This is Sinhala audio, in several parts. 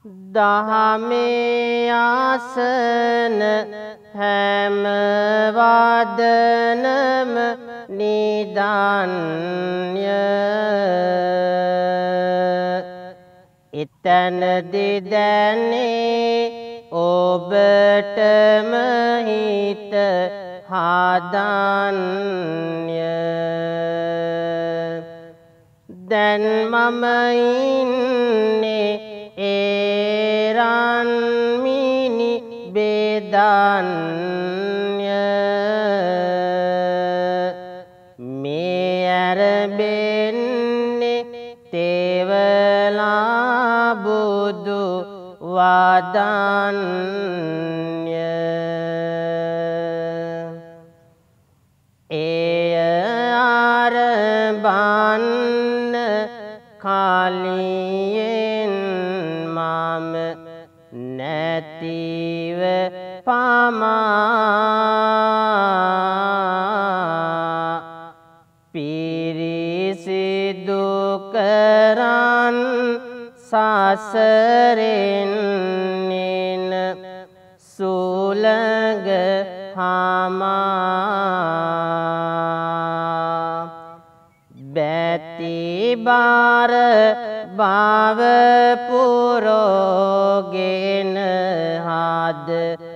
දහමේ ආසන හැම වදනම නිදන්ය එතනදි දැනේ ඔබටම හිත හදන්ය දැන් මම ඉන්නේ ඒරන්මිනි බෙදන්ය මේ ඇරඹෙන්නේ තෙවලා බුදු වදන්ය එය ආරඹන්න කලියෙන් මම නැතිව පමා පිරිසිදු කරන් සසරෙන් එන සුළඟ හමා බැති බාර භව පුරෝගෙන හද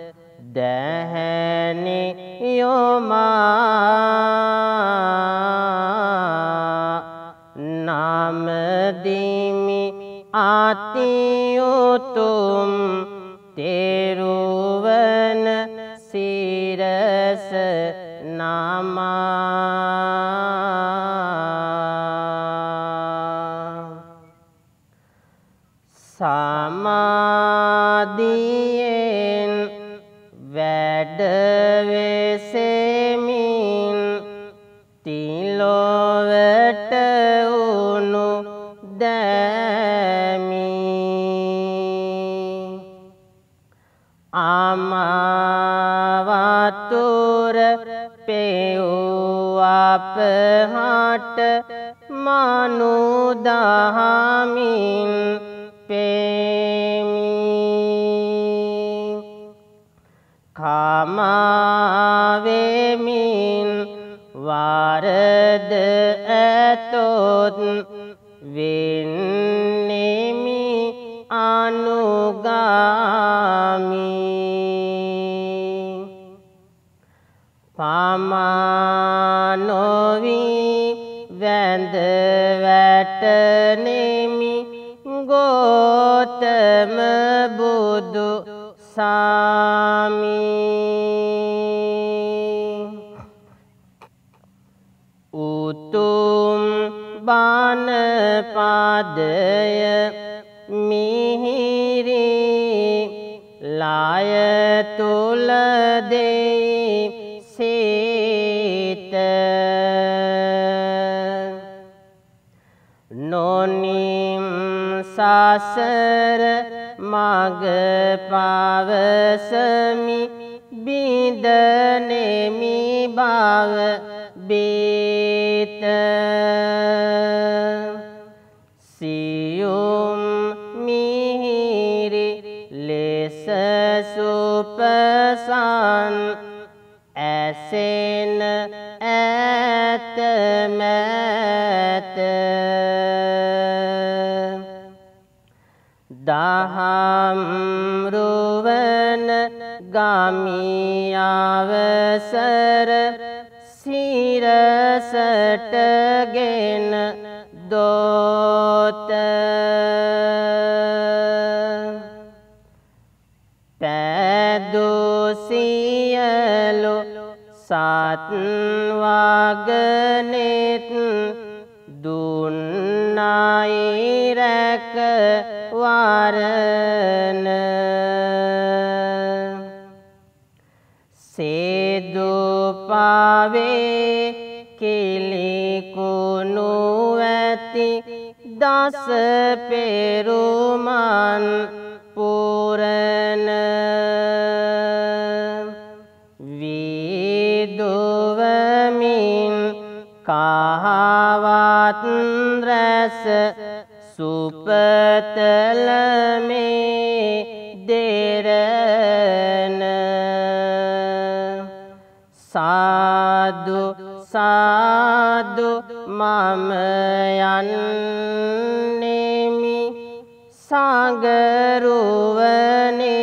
දැහැනි යොමා නමදිමි අතිඋතුම් තෙරුවන් සිරස නමා සමාධියෙන් වැඩ වෙසෙමින් තිලොවට උණු දැමි අමාවතුර පෙව් අපහට මනුදහමින් පෙමි කමාවෙමින් වරද ඇතොත් වෙන්නෙමි අනුගාමි පමා නොවී වැඳ වැටනෙමි ගෝතම බුදු සාමි උතුම් බණ පදය මිහිරි ලය තුල දෙයි සිත නොනිම් සසර මග පවසමි බිඳනෙමි භව බේත සියුම් මිහිරි ලෙස සුපසන් ඇසෙන ඇත මැත දහම් රුවන ගමි අවසර සිරසටගෙන දෝත පැදුසියලු සත්වගනෙත් දුන්නයි රැක වරන සේදු පාවේ කිලිකුණු ඇති දස පෙරුමන් පුරන විදුවමින් කහවත් රැස सुपतल में देरन साधु साधु मम यन्नेमि सागरुवने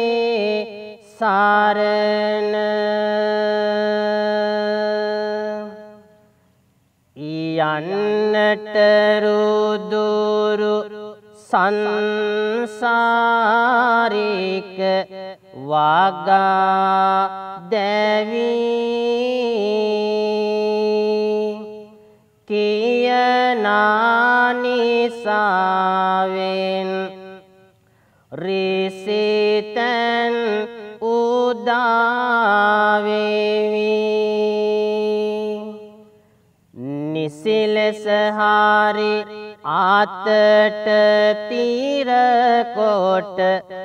सारन යන්නට රුදුරු සංසාරික වගා දැවි කියනානිසාවෙන් රිසිතන් උදාවෙවි නිසිලෙස හරි ආතට තීර කොට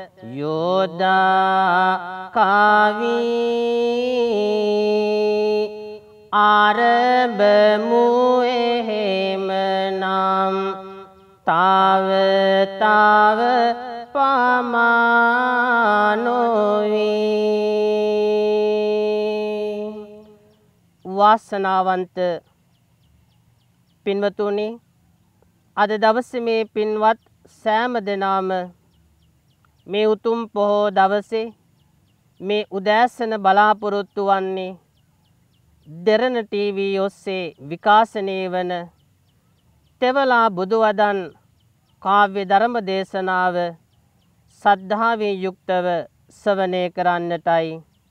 යෝදා කවි ආරබමු එහෙම නම් තව තව පමානොවි වාසනාවන්ත පින්වතුනි අද දවසේ මේ පින්වත් සෑම දෙනාම මේ උතුම් පොහොය දවසේ මේ උදෑසන බලාපොරොත්තු වන්නේ දෙරණ ටීවී ඔස්සේ විකාශනය වන තෙවලා බුදුවදන් කාව්‍ය ධර්ම දේශනාව සද්ධාවෙන් යුක්තව ශ්‍රවණය කරන්නටයි.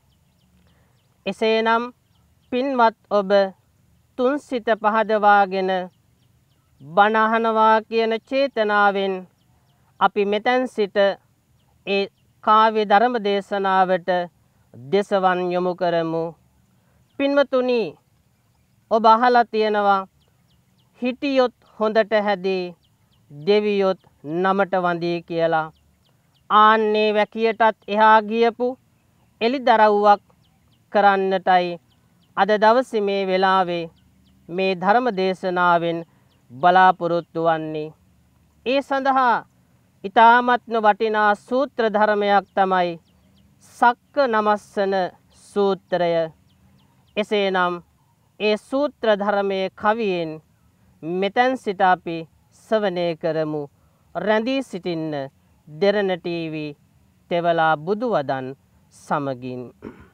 එසේනම් පින්වත් ඔබ තුන් සිත පහදවාගෙන බණ අහනවා කියන චේතනාවෙන් අපි මෙතෙන් සිට ඒ කාව්‍ය ධර්ම දේශනාවට දෙසවන් යොමු කරමු. පින්වතුනි ඔබ අහලා තියෙනවා හිටියොත් හොඳට හැදී දෙවියොත් නමට වඳී කියලා. ආන්නේ වැකියටත් එහා ගියපු එලිදරව්වක් කරන්නටයි අද දවසේ මේ වෙලාවේ මේ ධර්ම දේශනාවෙන් බලාපොරොත්තු වන්නේ. ඒ සඳහා ඊ타මත්ම වටිනා සූත්‍ර ධර්මයක් තමයි සක්ක නමස්සන සූත්‍රය. එසේනම් ඒ සූත්‍ර ධර්මයේ කවියෙන් මෙතෙන් සිට අපි ශ්‍රවණය කරමු. රැඳී සිටින්න දෙරණ ටීවී තෙවලා බුදුවදන් සමගින්.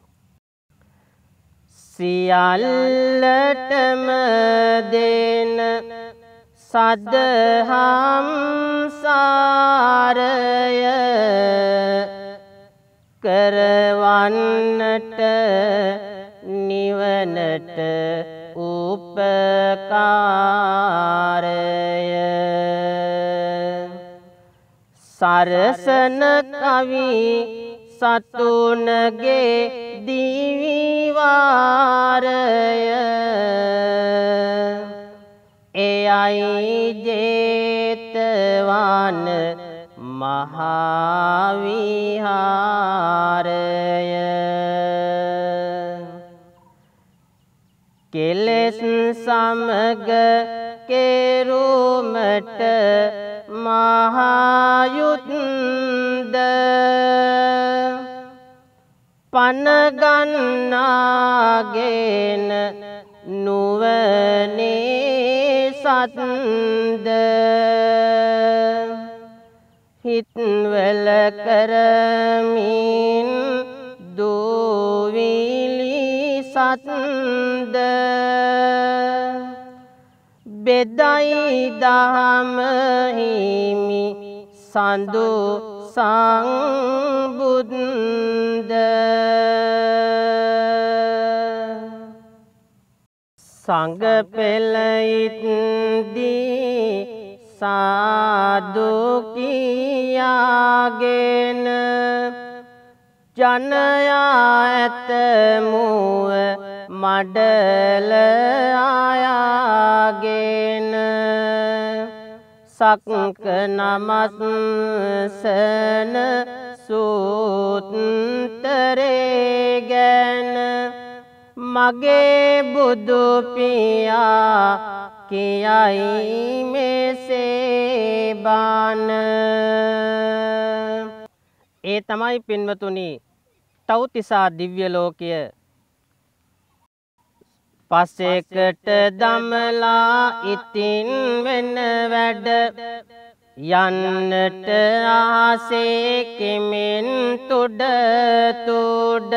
සියල්ලටම දෙන සදහම් සාරය කරවන්නට නිවනට උපකාරය සරසන කවි සතුනගේ දිවිවාරය එයයි ජේතවන මහාවිහාරය කෙලෙස් සමග කෙරුමට මහායුද්ධ පනගන්නාගෙන නුවනේ සත්ද හිත්වල කරමින් දෝවිලි සත්ද බෙදයි දහම හිමි සඳු සංබුද්ද සංග පෙළයිත්දී සාදු කියාගෙන ජනයා ඇත මුව මඩල ආයාගෙන සක්ක නමස්සන සූත්‍රේ ගැන මගේ බුදු පියා කියයි මෙසේ බාන. ඒ තමයි පින්වතුනි තව්තිසා දිව්‍ය ලෝකය. පසෙකට දමලා ඉතින් වෙන වැඩ යන්නට ආසේ කෙමෙන් තුඩ තුඩ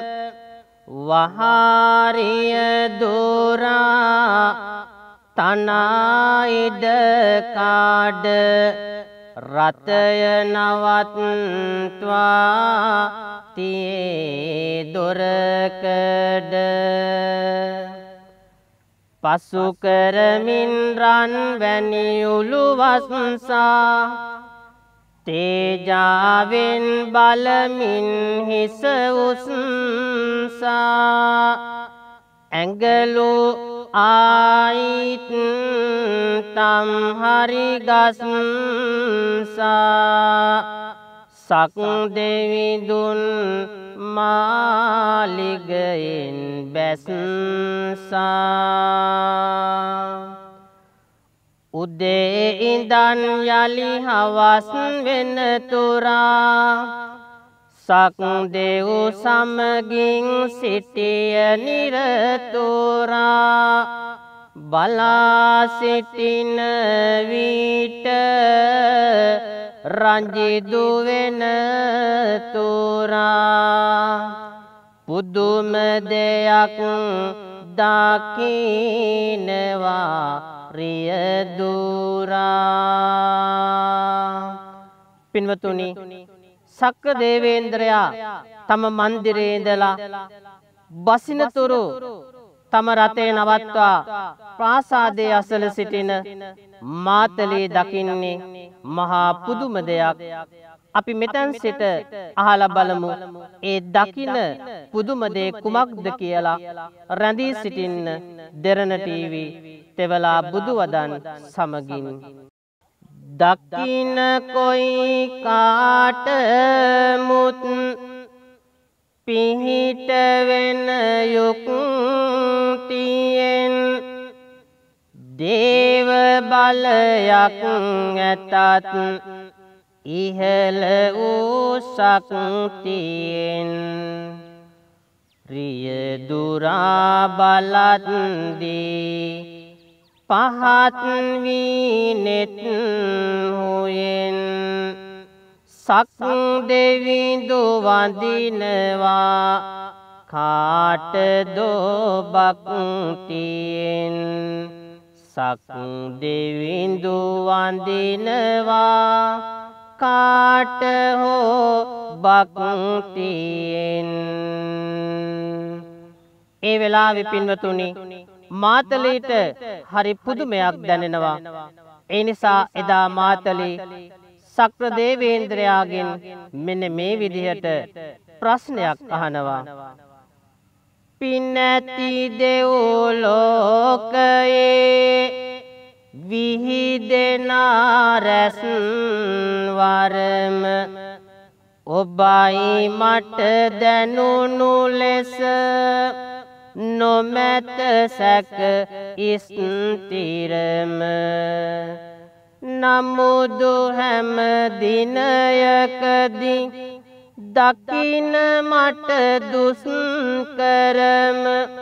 වහාරිය දොරා තනායිඩ කාඩ රතය නවත්වා තියේ දොරකඩ පසු කරමින් රන් වැනි උළුවස්සා තේජාවෙන් බලමින් හිස උස්සා ඇඟලු ආයිත් තම් හරිගස්සා සක් දෙවිදුන් මාලිගයෙන් බැස්සා උදේ ඉඳන් යලි හවස් වෙන තුරා සක් දෙව් සමගින් සිටිය නිරතුරා බලා සිටින විට රංජිදු වෙන තුරා පුදුම දෙයක් දකිනවා රියදුරා. පින්වතුනි සක්‍ර දේවේන්ද්‍රයා තම මන්දිරයේ ඉඳලා බසිනතුරු තම රථය නවත්වා ප්‍රාසාදයේ අසල සිටින මාතලේ දකින්නේ මහා පුදුම දෙයක්. අපි මෙතෙන් සිට අහලා බලමු ඒ දකින පුදුම දේ කුමක්ද කියලා. රැඳී සිටින්න දෙරණ ටීවී තෙවලා බුදුවදන් සමගින්. දකින කොයි කාට මුත් පිහිට වෙන යුක්තියෙන් දේව බලයක් ඇතත් ඉහළ වූ ශක්තියෙන් රියදුරා බලද්දී පහත් වී නෙත් හුයෙන් සක් දෙවිඳු වඳිනවා කාටදෝ භක්තියෙන් සක් දෙවිඳු වඳිනවා කාට හෝ භක්තියෙන්. ඒ වෙලාවේ පින්වතුනි මාතලීට හරි පුදුමයක් දැනෙනවා. ඒ නිසා එදා මාතලී සක්‍ර දේවේන්ද්‍රයාගෙන් මෙන්න මේ විදිහට ප්‍රශ්නයක් අහනවා. පින්නැති දෙව් ලෝකයේ විහිදෙනා රැස් වරම ඔබයි මට දැනුණු ලෙස නොමැත සැක ස්ථිරම නමුදු හැම දිනයකදී දකින මට දුෂ්කරම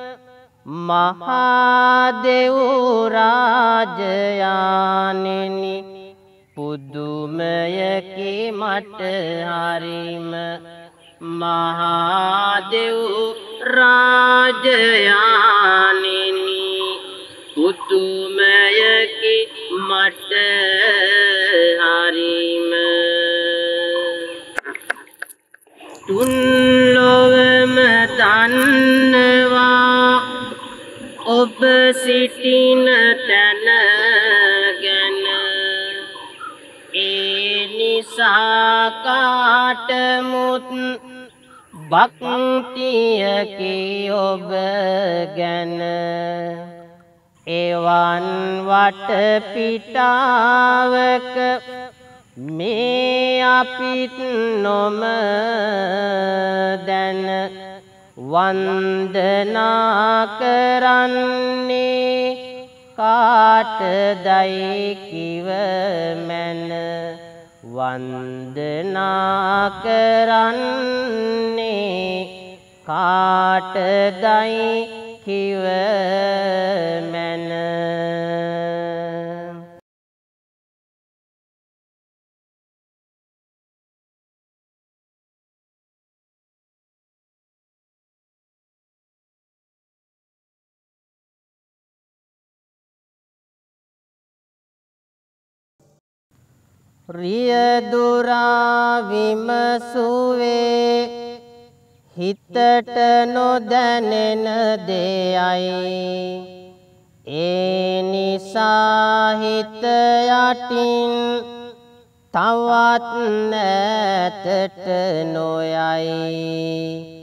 මහදෙව් රාජයාණෙනි පුදුමයකි මට හරිම මහදෙව් රාජයාණෙනි පුදුමයකි මට හරිම තුන් ලොවම දන්නවා ඔබ සිටින තැන ගැන ඒ නිසා කාටමුත් භක්තියකි ඔබ ගැන එවන් වටපිටාවක මේ අපිත් නොම දැන වන්දනා කරන්නේ කාටදයි කිව මැන වන්දනා කරන්නේ කාටදයි කිව මැන රියදුරා විමසුවේ හිතට නොදැනෙන දෙයයි ඒ නිසා හිත යටින් තවත් නැතට නොයයි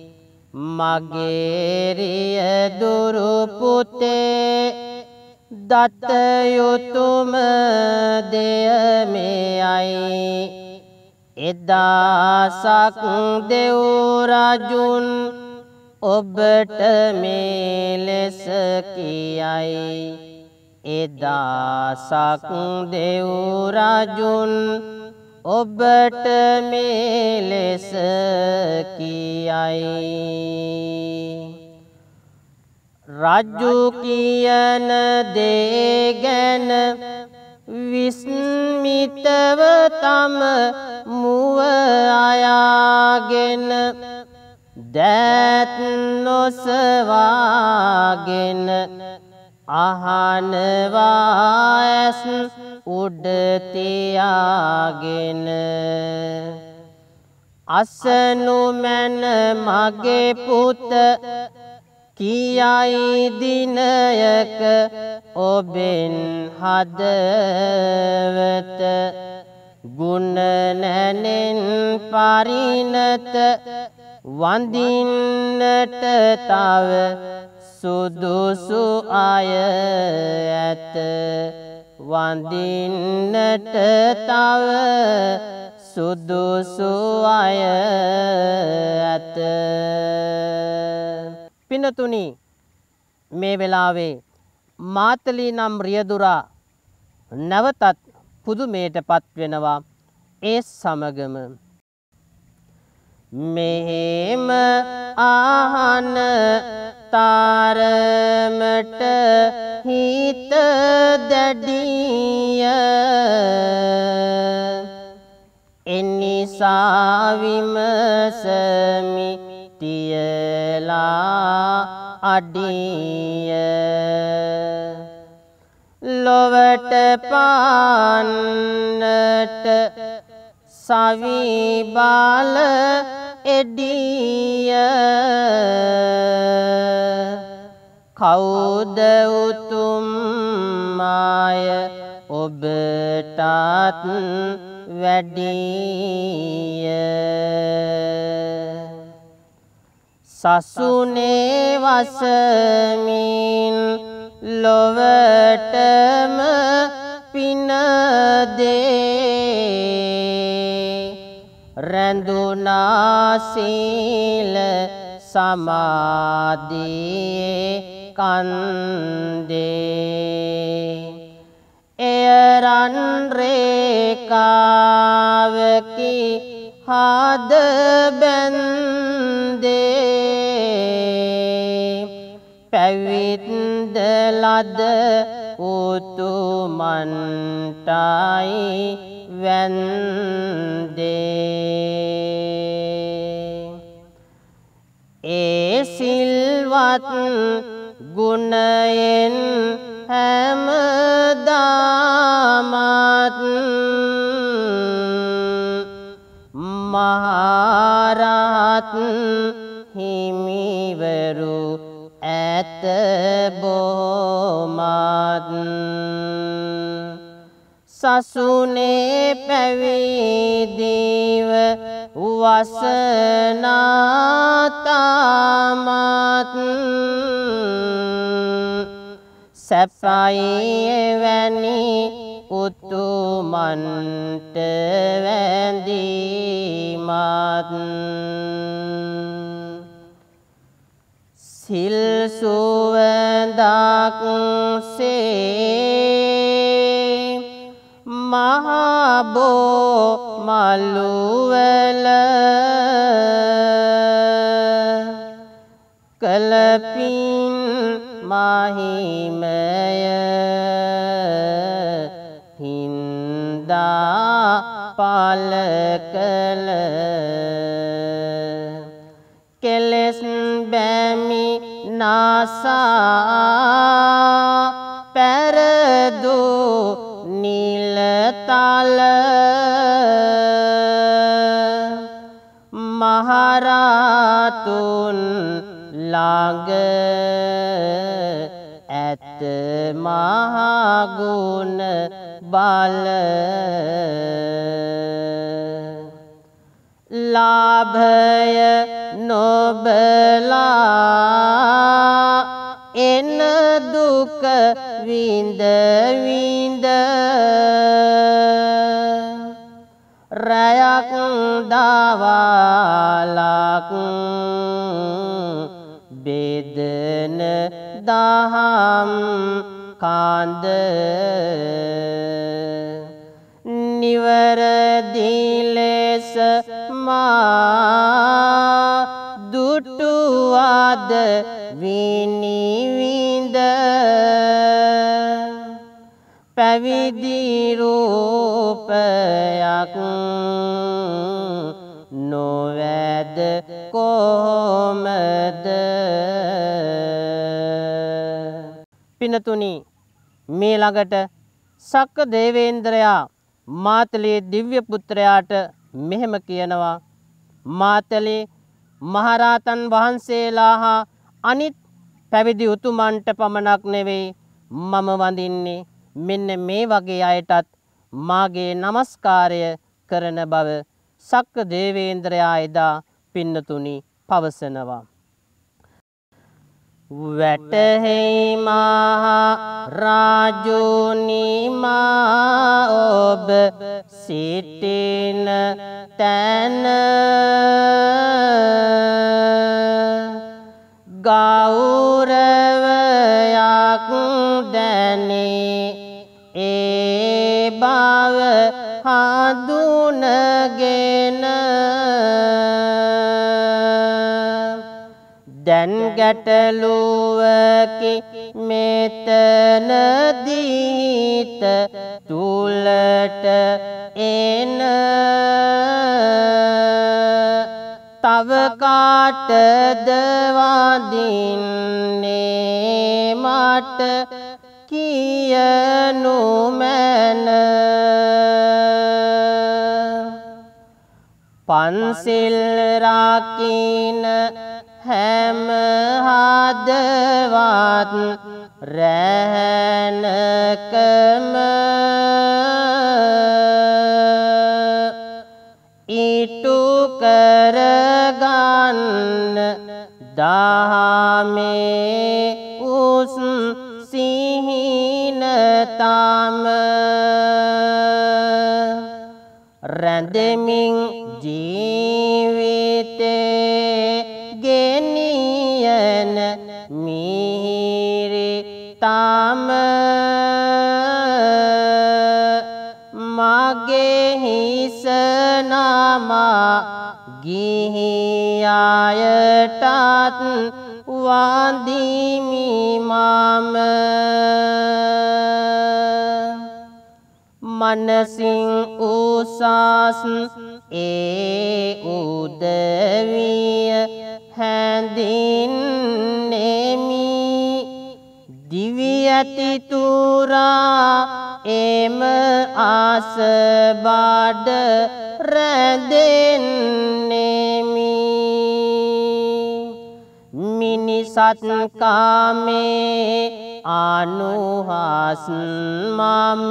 මගේ රියදුරු පුතේ දත යුතුම දෙය මෙයයි එදාසක් දෙව් රජුන් ඔබට මේ ලෙස කියයි එදාසක් දෙව් රජුන් ඔබට මේ ලෙස කියයි රජු කියන දේ ගැන විස්මිතව තම මුව අයාගෙන දෑත් නොසවාගෙන අහනවා ඇස් උඩ තියාගෙන අසනු මැන මගේ පුත කියයි දිනයක ඔබෙන් හදවත ගුණ නැනෙන් පරිණත වඳින්නට තව සුදුසු අය ඇත වඳින්නට තව සුදුසු අය ඇත පිනතුනි මේ වෙලාවේ මාතලී නම් රියදුරා නැවතත් පුදුමයට පත් වෙනවා ඒ සමගම මෙහෙම ආහන තරමට හිත දැඩිය එනිසා විමසමි තියලා අඩිය ලොවට පාන්නට සවි බාල එඩිය කවුද උතුම් මාය ඔබටත් වැඩිය සසුනේ වසමින් ලොවටම පින දේ රැඳුනා සීල සමාධියේ කන්දේ එරන් රේකාවකි හද බැන්දේ පැවිද්ද ලද උතුමන්ටයි වැන්දේ ඒ සිල්වත් ගුණයෙන් හැමදාමත් මහරහත් හිමිවරු ඇත බොහොමත් සසුනේ පැවිදිව වසනාතමත් සැපයි එවැනි උතුමන්ට වැඳීමත් සිල් සුවඳා से महाबो मालुवल कलपिन माहिमय हिंदा पालकल केलेस बैमी नासा पैर दो नील ताल महारातुन लाग ऐत महागुण बाल लाभय नोबला इन दुख विंद विंद रयक दावालक बेदन दाहम कांद निवर दिलेस मा दुटुआद विनी विंद पविदि रूपयक नोवैद कोमद පිනතුනි මේ ළඟට සක්ක දේවේන්ද්‍රයා මාතලේ දිව්‍ය පුත්‍රයාට මෙහෙම කියනවා මාතලේ මහරහතන් වහන්සේලා හා අනිත් පැවිදි උතුමන්ට පමණක් නෙවෙයි මම වඳින්නේ මෙන්න මේ වගේ අයටත් මාගේ නමස්කාරය කරන බව සක්ක දේවේන්ද්‍රයා එදා පින්නතුනි පවසනවා වැටහෙයි මහා රාජුනි මා ඔබ සිටින තැන ගෞරවයක් දැනේ ඒ බව හඳුනගෙන දැන් ගැටලුවකි මෙතනදීත තුලට එන තව කාටද වඳින්නේ මට කියනු මැන පන්සිල් රකින්න හැම හදවත් රැහැනකම ඉටු කරගන්න දහමේ උස් සිහිනතම රැඳෙමින් ජීවිතේ ගෙනියන මිහිරි තම මගේ හිස නමා ගිහි අයටත් වඳිමි මම මනසින් උසස් ඒ උදවිය හැඳින්නෙමි දිවි ඇති තුරා එම ආස බඩ රැඳෙන්නෙමි මිනිසත් කාමේ අනුහස් මම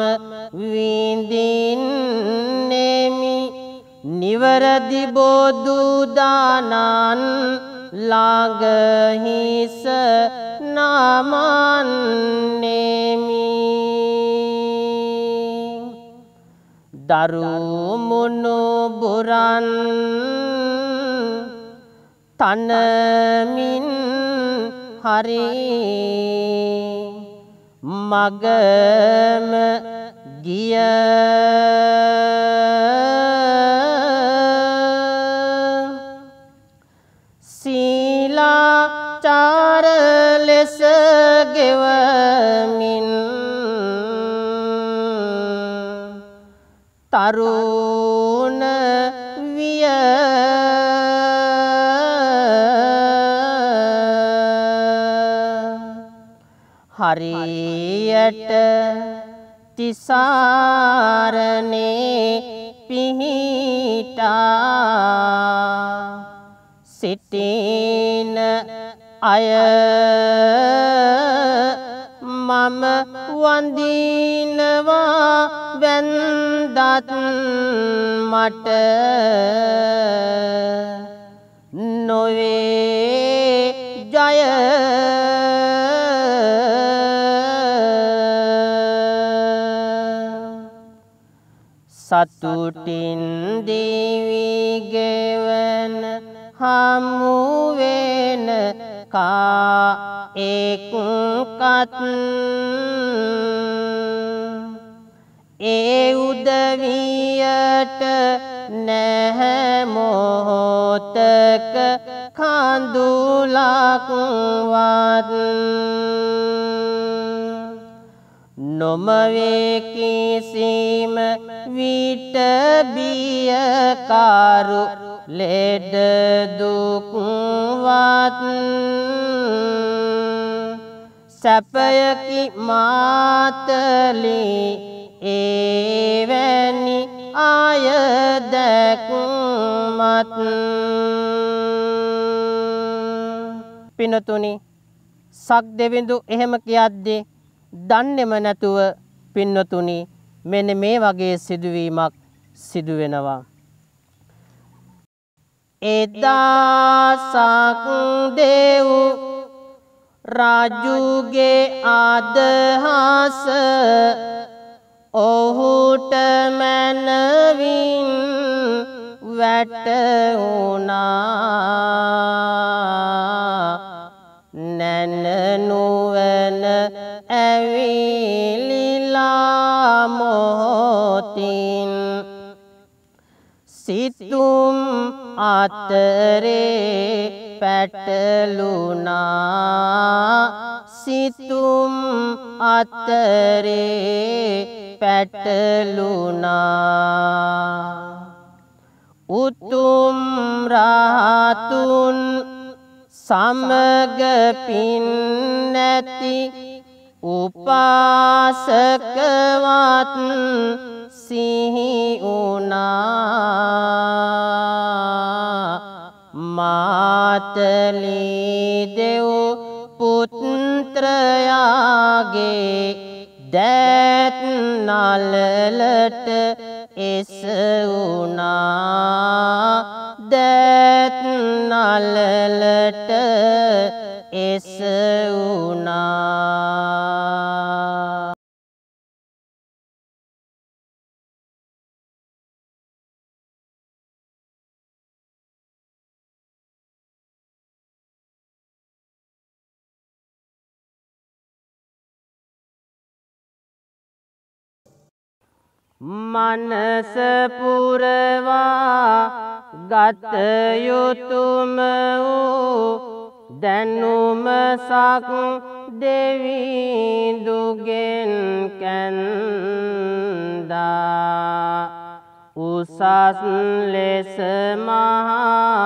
විඳින්නෙමි නිවරදි බොදු දානන් ළඟ හිස නමන්නෙමි දරු මුණුබුරන් තනමින් හරි මගම ගිය සීලාචාර ලෙස ගෙවමින් තරුණ විය හරියට තිසරණේ පිහිටා සිටින අය මම වඳිනවා වැන්දත් මට නොවේ ජය සතුටින් දිවි ගෙවන හමු වෙන කා එක්කත් ඒ උදවියට නැහැ මොහොතක කඳුලක්වත් නොමවේ කිසිම විට බියකරු ලෙඩ දුක්වත් සැපයකි මාතලි එවැනි අය දැක්මත් පිනතුනි සක් දෙවිඳු එහෙම කියද්දී දන්නේම නැතුව පින්නතුනි මෙන්න මේ වගේ සිදුවීමක් සිදු වෙනවා. එදා සක් දෙව් රාජුගේ අදහස ඔහුට මනවින් වැටුණා. නැනනුවන ඇවිලිලා මොහොතින් සිතුම් අතරේ පැටලුණා. සිතුම් අතරේ පැටලුණා. උතුම් රහතුන් සමග පින් නැති උපාසකවත් සිහි වුණා. මාතලී දෙව් පුත්‍රයාගේ දෑත් නළලට එස වුණා. දෑත් නළලට එස වුණා. මනස පුරවා ගත යුතුම වූ දැනුම සක් දෙවිඳුගෙන් කැන්දා. උසස් ලෙස මහා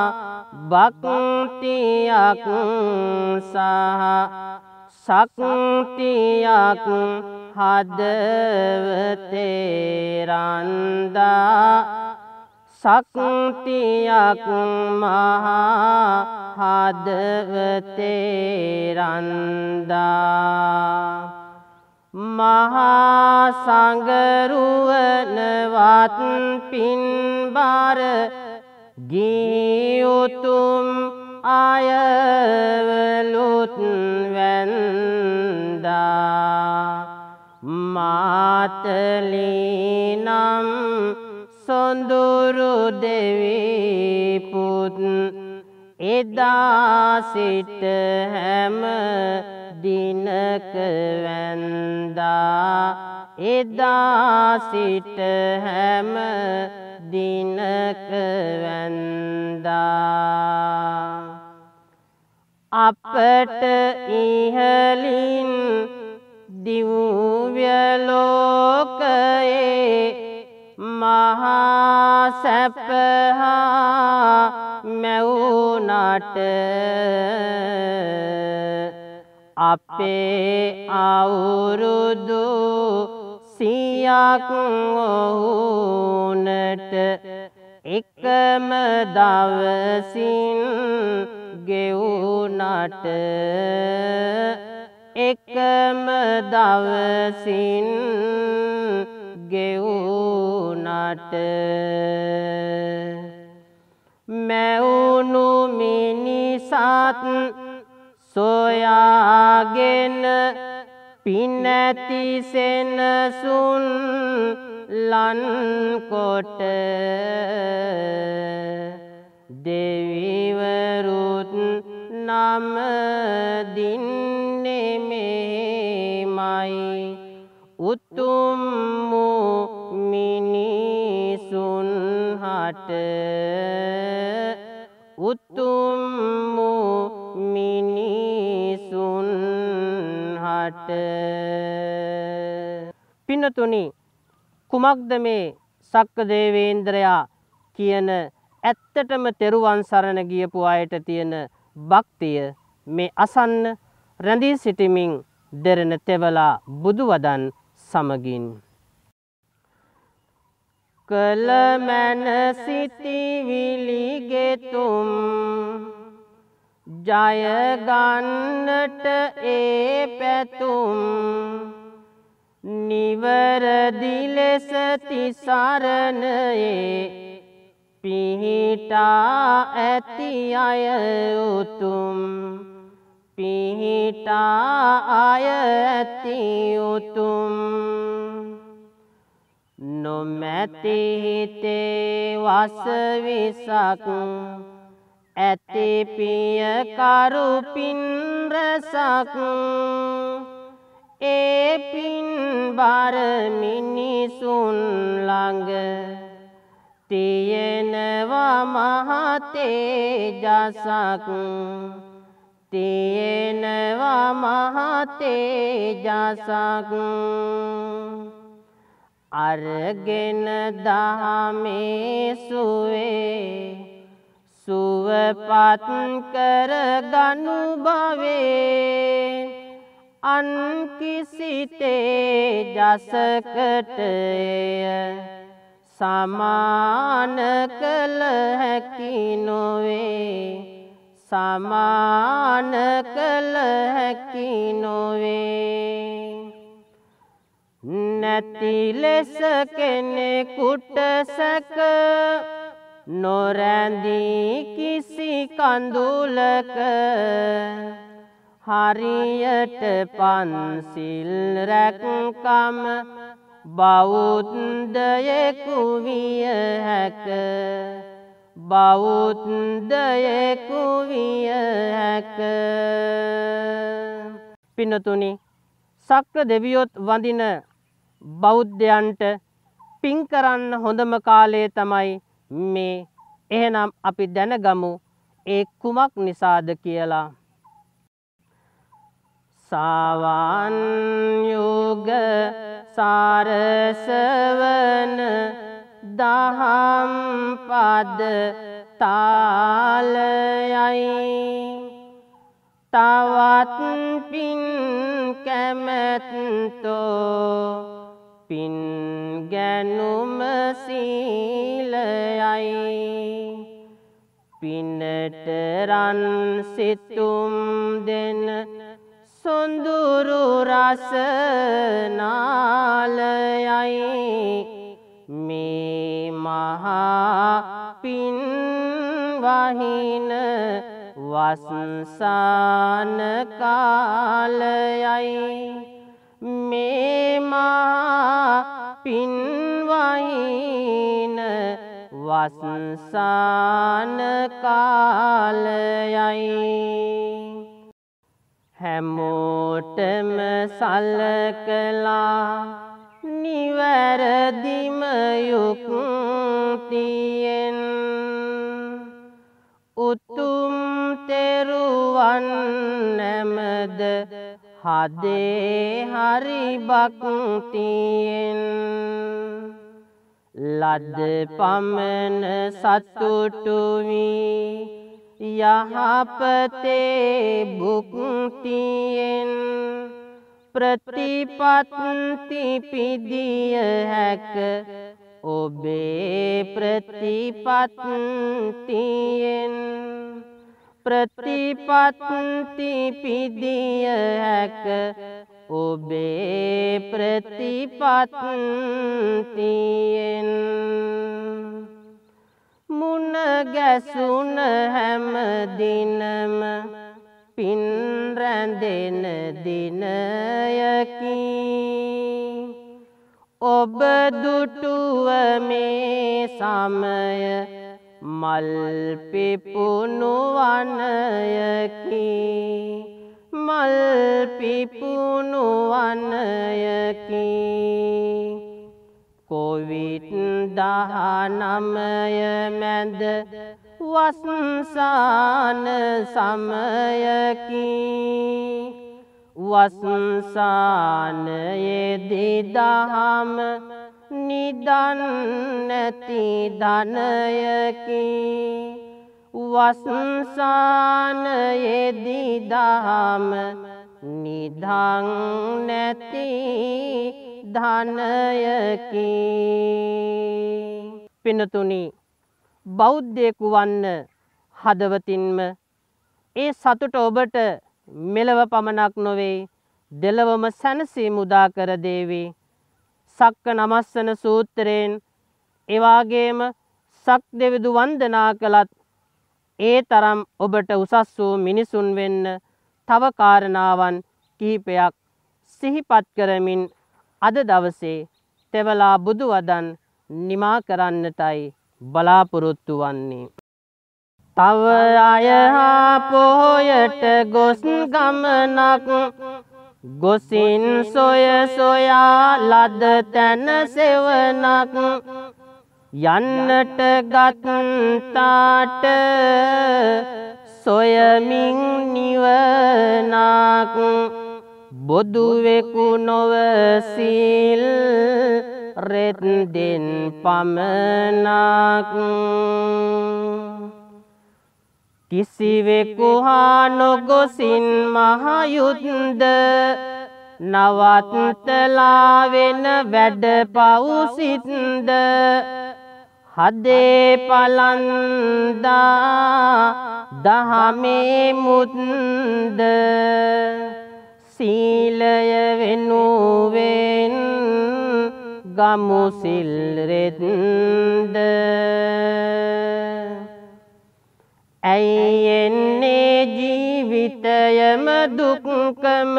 භක්තියක් සහ ශක්තියක් හදවතේ රන්දා. ශක්තියක් මහා හදවතේ රන්දා. මහා සංගරුවනවත් පින්බර ගියුතුම් අයවලුත් වැන්දා. මාතලී නම් සොඳුරු දෙවිපුත් එදා සිට හැම දිනක වැන්දා එදා සිට හැම දිනක වැන්දා අපට ඉහලින් දිව්‍ය ලෝකයේ මහා සැප හා මැවුනට අපේ අවුරුදු 100ක් වුණට එකම දවසින් ගෙවුනට එකම දවසින් ගෙවුනට මැවුණු මිනිසත් සොයාගෙන පිනැති සෙනසුන් ලන්කොට දෙවිවරුත් නම දින්නේ මෙහෙමයි උතුම් මිනිසුන් හට උතුම් මිනිසුන් හට පින්නතුනි කුමක්ද මේ සක්කදේවේන්ද්‍රයා කියන ඇත්තටම තෙරුවන් සරණ ගියපු අයට තියෙන භක්තිය මේ අසන්න රැඳී සිටිමින් දෙරණ තෙවලා බුදු වදන් සමගින් කල මැන සිටිවිලි ගෙතුම් ජය ගන්නට ඒ පැතුම් නිවරදි ලෙස තිසරණයේ පිහිටා ඇති අය උතුම් පිහිටා අය ඇති උතුම් නොමැති හිතේ වසවිසක් ඇති පිය කරු පින් රසක් ඒ පින් බර මිනිසුන් ළඟ තියෙනවා මහතේ ජසක් තියෙනවා මහතේ ජසක් අරගෙන දහමේ සුවේ සුවපත් කර ගනු භවේ අන් කිසිතේ ජසකට සමාන කළ හැකි නොවේ සමාන කළ හැකි නොවේ නැති ලෙස කෙනෙකුට සැක නොරැඳී කිසි කඳුලක හරියට පන්සිල් රැක්කම බෞද්ධයෙකු විය හැක බෞද්ධයෙකු විය හැක පින්නතුනි සක්‍ර දෙවියොත් වඳින බෞද්ධයන්ට පින් කරන්න හොඳම කාලය තමයි මේ එහෙනම් අපි දැනගමු ඒ කුමක් නිසාද කියලා සාවන් යුග සාරසවන දහම් පද තාලයයි තවත් පින් කැමැත්තෝ පින් ගැනුම සීලයයි පිනට රන් සිතුම් දෙන සොඳුරු රස නාලයයි මේ මහා පින් වහින වස්සාන කාලයයි මේ මහා පින් වහින වස්සාන කාලයයි හැමෝටම සලකලා නිවැරදිම යුක්තියෙන් උතුම් තෙරුවන් නැමද හදේ හරි භක්තියෙන් ලද පමණ සතුටු වී යහපතේ භුක්තියෙන් ප්‍රතිපත්ති පිදිය හැක ඔබේ ප්‍රතිපත්තියෙන් ප්‍රතිපත්ති පිදිය හැක ඔබේ ප්‍රතිපත්තියෙන් මුණ ගැසුන හැම දිනම පින් රැඳෙන දිනයකි ඔබ දුටුව මේ සමය මල් පිපුණු වනයකි මල් පිපුණු වනයකි COVID-19 මැද වස්සාන සමයකි වස්සානයේදී දහම නිදන් නැති ධනයකි වස්සානයේදී දහම නිදන් නැති ධනයකි පින්නතුනි බෞද්ධයෙකු වන්න හදවතින්ම ඒ සතුට ඔබට මෙලව පමණක් නොවේ දෙලවම සැනසීම උදා කර දේවි සක්ක නමස්සන සූත්‍රයෙන් එවාගේම සක් දෙවිදු වන්දනා කළත් ඒ තරම් ඔබට උසස් වූ මිනිසුන් වෙන්න තව කාරණාවන් කිහිපයක් සිහිපත් කරමින් අද දවසේ තෙවලා බුදු වදන් නිමා කරන්නටයි බලාපොරොත්තු වන්නේ. තව අය හා පොහොයට ගොස් ගමනක් ගොසින් සොය සොයා ලද තැන සෙවනක් යන්නට ගත්තාට සොයමින් නිවනක් බොදුවෙකු නොව සීල් රෙද්දෙන් පමණක් කිසිවෙකු හා නොගොසින් මහයුද්ධ නවත්තලා වෙන වැඩ පවුසිත්ද හදේ පලන්දා දහමේ මුත්ද සීලය වෙනුවෙන් ගමු සිල් රෙද්ද ඇයි එන්නේ ජීවිතයම දුක්කම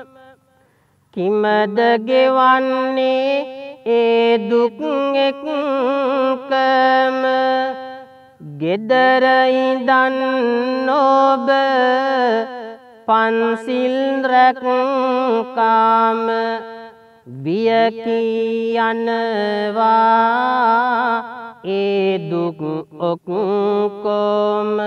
කිමද ගෙවන්නේ ඒ දුක් එක්කම ගෙදර ඉඳන් ඔබ පන්සිල් රැක්කාම වියකී යනවා ඒ දුක් ඔක්කොම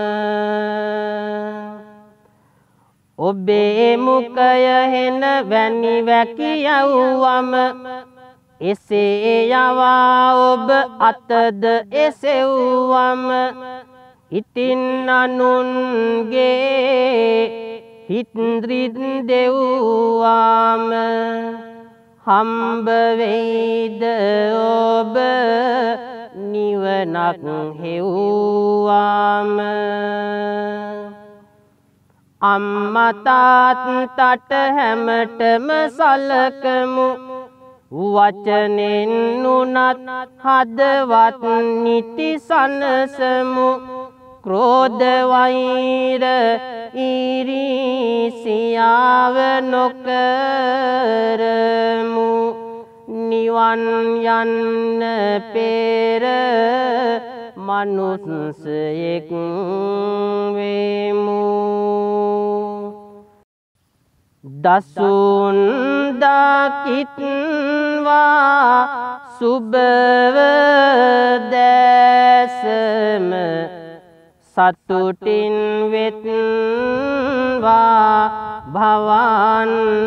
ඔබේ මුඛය හෙන වැනි වැකියව්වම එසේ යවා ඔබ අතද එසෙව්වම ඉතින් අනුන්ගේ හිත් දෙව්වාම හම්බ වෙයිද ඔබ නිවනක් හෙව්වාම අම්මා තාත්තට හැමතෙම සලකමු වචනෙන් නුනත් හදවත් නිති සනසමු ක්‍රෝධ වෛර ඊරිසියාව නොකරමු නිවන් යන්න පෙර මනුස්සයෙක් වෙමු දසුන් දකිත්වා සුබව දැසම සතුටින් වෙත්වා භවන්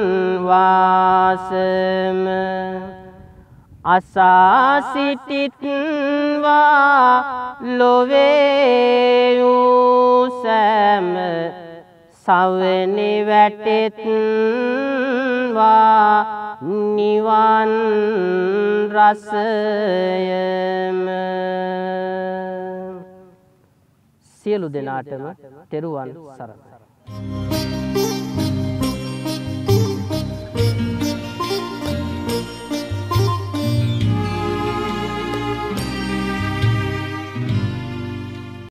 වාසම අසා සිටිත්වා ලොවේ වූ සෑම සවනි වැටෙත්වා නිවන් රසයම. සියලු දෙනාටම තෙරුවන් සරණයි.